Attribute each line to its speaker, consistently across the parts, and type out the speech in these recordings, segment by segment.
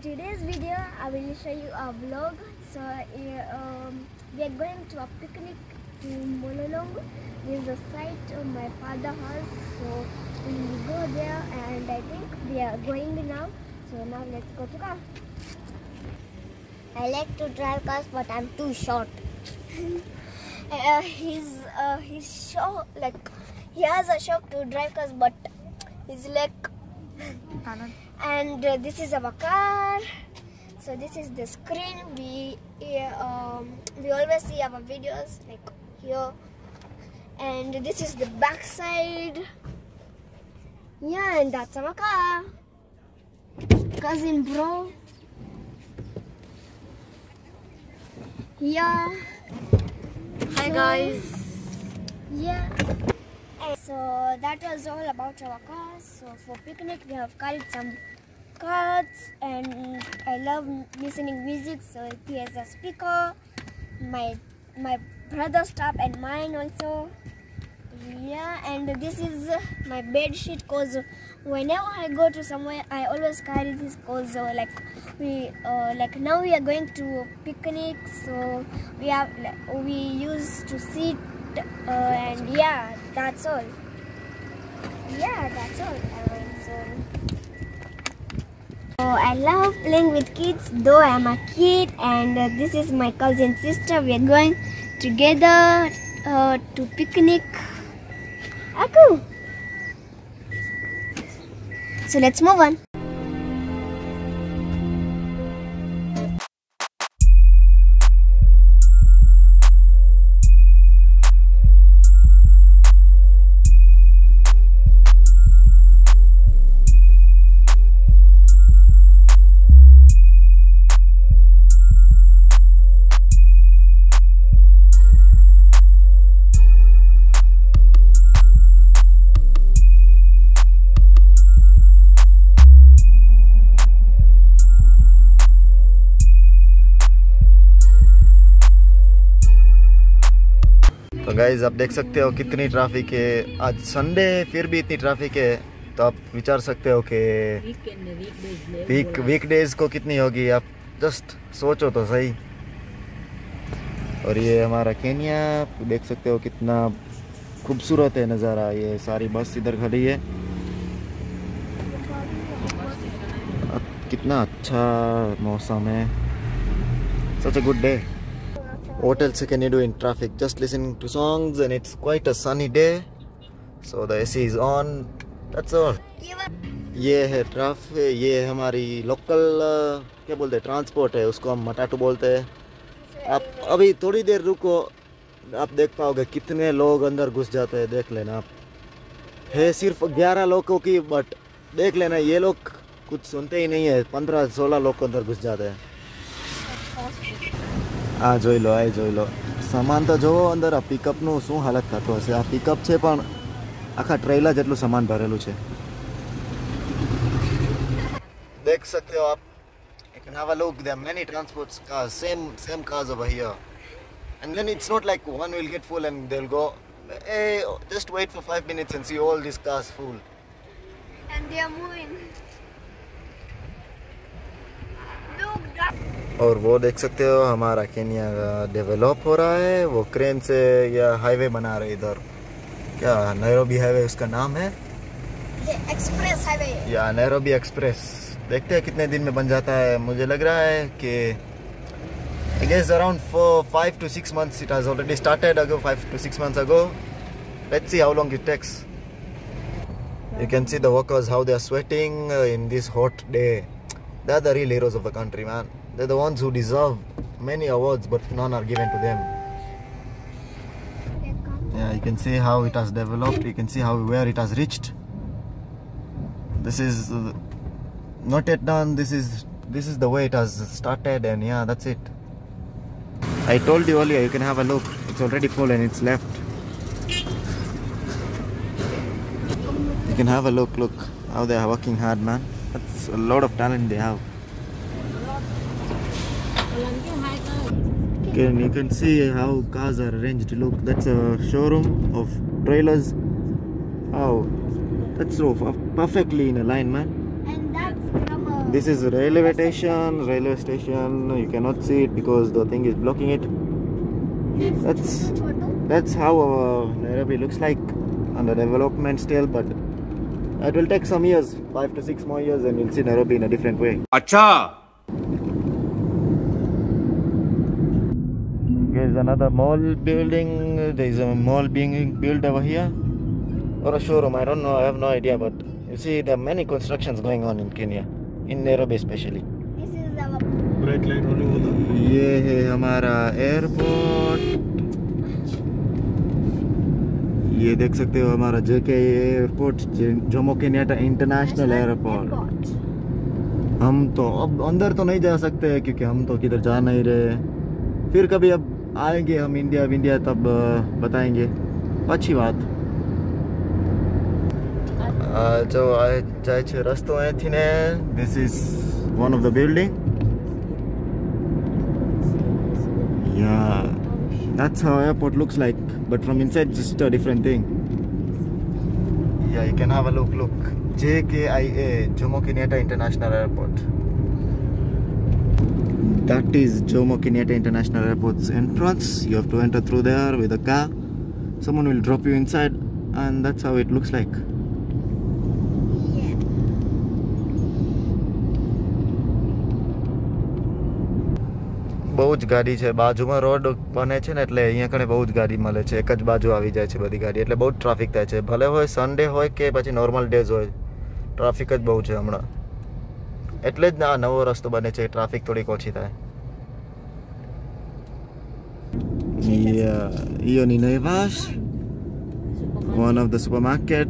Speaker 1: today's video, I will show you a vlog. So we are going to a picnic to Mololong. This is a site my father has. So we will go there, and I think we are going now. So now let's go to car. I like to drive cars, but I'm too short. He's short, like he has a shock to drive cars, but his leg. And this is our car. So this is the screen. We always see our videos like here. And this is the back side. Yeah, and that's our car. Cousin bro. Yeah.
Speaker 2: Hi guys.
Speaker 1: Yeah. So that was all about our cars. So for picnic we have carried some cards, and I love listening music, so here's a speaker, my brother's stuff and mine also. Yeah, and this is my bed sheet, cause whenever I go to somewhere I always carry this, cause like now we are going to picnic, so we used to sit. And yeah, that's all. Yeah, that's all. So I love playing with kids, though I'm a kid, and this is my cousin sister. We are going together to picnic. Aku. So let's move on.
Speaker 3: तो guys आप देख सकते हो कितनी traffic है आज Sunday है, फिर भी इतनी ट्रैफिक है। तो आप विचार सकते हो कि वीकडेज को कितनी होगी, आप जस्ट सोचो तो सही। और ये हमारा केन्या, आप देख सकते हो कितना खूबसूरत है नज़ारा। ये सारी बस इधर खड़ी है, कितना अच्छा मौसम है। Such a good day. What else can you do in traffic? Just listening to songs, and it's quite a sunny day, so the AC is on. That's all. ये है ट्रैफिक, ये हमारी लोकल क्या बोलते हैं, ट्रांसपोर्ट है, उसको हम मटाटू बोलते हैं। आप अभी थोड़ी देर रुको, आप देख पाओगे कितने लोग अंदर घुस जाते हैं। देख लेना आप, है सिर्फ 11 लोगों की, बट देख लेना ये लोग कुछ सुनते ही नहीं है। 15-16 लोग अंदर घुस जाते हैं। આ જોઈ લો સામાન તો જોવો અંદર। આ પિકઅપનું શું હાલત થતો હશે। આ પિકઅપ છે પણ આખા ટ્રેલર જેટલું સામાન ભરેલું છે। દેખ सकते हो आप, you can have a look, there are many transports cars, same cars over here, and then it's not like one will get full and they'll go, hey, just wait for 5 minutes and see all these cars full,
Speaker 1: and they are moving.
Speaker 3: और वो देख सकते हो हमारा Kenya develop हो रहा है। वो क्रेन से या हाईवे बना रहे इधर, क्या नैरोबी हाईवे उसका नाम है,
Speaker 1: एक्सप्रेस हाईवे
Speaker 3: या नैरोबी एक्सप्रेस। देखते हैं कितने दिन में बन जाता है। मुझे लग रहा है कि I guess around 5 to 6 months it has already started ago, 5 to 6 months ago. Let's see how long it takes. You can see the workers, how they are sweating in this hot day. They are the real heroes of the country, man. They're the ones who deserve many awards, but none are given to them. Yeah, you can see how it has developed. You can see where it has reached. This is not yet done. This is the way it has started, and yeah, that's it. I told you earlier, you can have a look. It's already full and it's left. You can have a look. Look how they are working hard, man. That's a lot of talent they have. You can see how cars are arranged. Look, that's a showroom of trailers. Oh, that's so perfectly in a line, man.
Speaker 1: And that's from a
Speaker 3: This is railway station. Railway station. You cannot see it because the thing is blocking it. That's how Nairobi looks like under development still, but it will take some years, 5 to 6 more years, and you'll see Nairobi in a different way.
Speaker 4: Acha.
Speaker 3: There's another mall building. There's a mall being built over here, or a showroom. I don't know. I have no idea. But you see, there are many constructions going on in Kenya, in Nairobi especially.
Speaker 1: This is our
Speaker 4: Bright light running over.
Speaker 3: ये है हमारा airport. ये देख सकते हो हमारा JK airport, Jomo Kenyatta international airport. हम तो अब अंदर तो नहीं जा सकते क्योंकि हम तो किधर जा नहीं रहे. फिर कभी अब आएंगे हम इंडिया तब बताएंगे. अच्छी बात. जो जाए छे रस्तो અહીંથી ને. This is one of the building. Yeah, that's how airport looks like, but from inside just a different thing. Yeah, you can have a look. JKIA, Jomo Kenyatta International Airport. That is Jomo Kenyatta International Airport's entrance. You have to enter through there with a car. Someone will drop you inside, and that's how it looks like. બહુ જ ગાડી છે. બાજુમાં road બને છે ને એટલે અહીંયા કણે બહુ જ ગાડી મળે છે. એક જ બાજુ આવી જાય છે બધી ગાડી, એટલે બહુ જ ટ્રાફિક થાય છે. ભલે હોય સન્ડે હોય કે પછી નોર્મલ ડેઝ હોય, ટ્રાફિક જ બહુ છે હમણાં. એટલે જ આ નવો રસ્તો બને છે, ટ્રાફિક થોડીક ઓછી થાય. Ioni Naivash, one of the supermarket.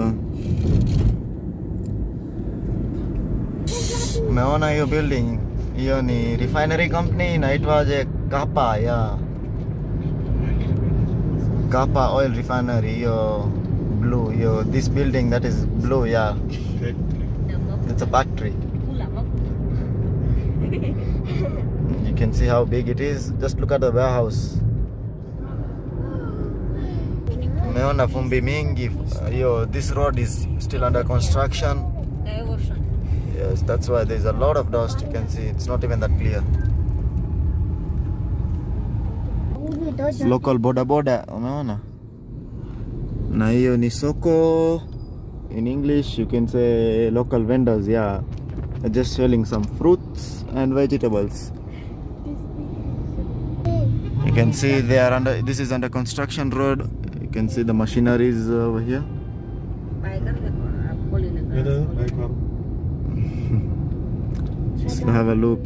Speaker 3: Meona hiyo building. Hiyo ni refinery company inaitwa je Kapa. Kapa oil refinery. Hiyo blue. Hiyo this building that is blue. It's a factory. You can see how big it is. Just look at the warehouse. Meona fumbi mingi. This road is still under construction. Yes, that's why there's a lot of dust. You can see it's not even that clear. Local boda unaona. Na hiyo ni soko. In English you can say local vendors. They're just selling some fruits and vegetables. You can see they are under. This is under construction road. You can see the machineries over here. Just have a look.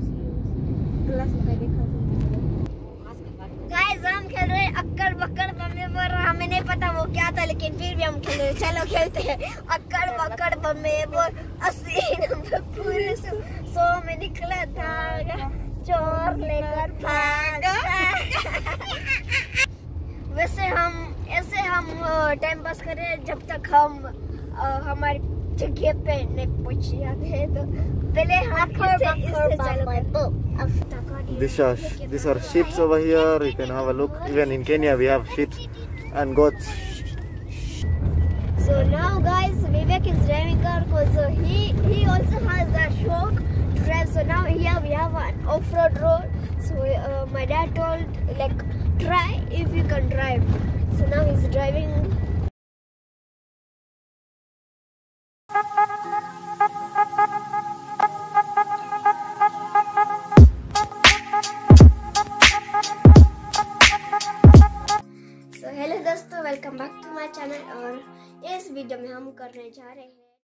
Speaker 1: Guys हम खेल रहे हैं अक्कड़ बक्कड़ बम्मे bore. हमें नहीं पता वो क्या था, लेकिन फिर भी हम खेल रहे हैं. चलो खेलते हैं अक्कड़ बक्कड़ बम्मे बोर. 80 नंबर पूरे 100 में निकला था, चोर लेकर भागा. वैसे हम टाइम पास कर रहे हैं जब तक हम हमारी जगह पे नहीं पहुंच जाते हैं. तो पहले हम इससे चालू करते. These are ships over here. You can have a look. Even in Kenya we have ships and goats. So now guys, Vivek is driving car because he also has that shock to drive. So now here we have an off-road road. So my dad told like try if you can drive. So now he's driving. Hello दोस्तों, welcome back to my channel. और इस video में हम करने जा रहे हैं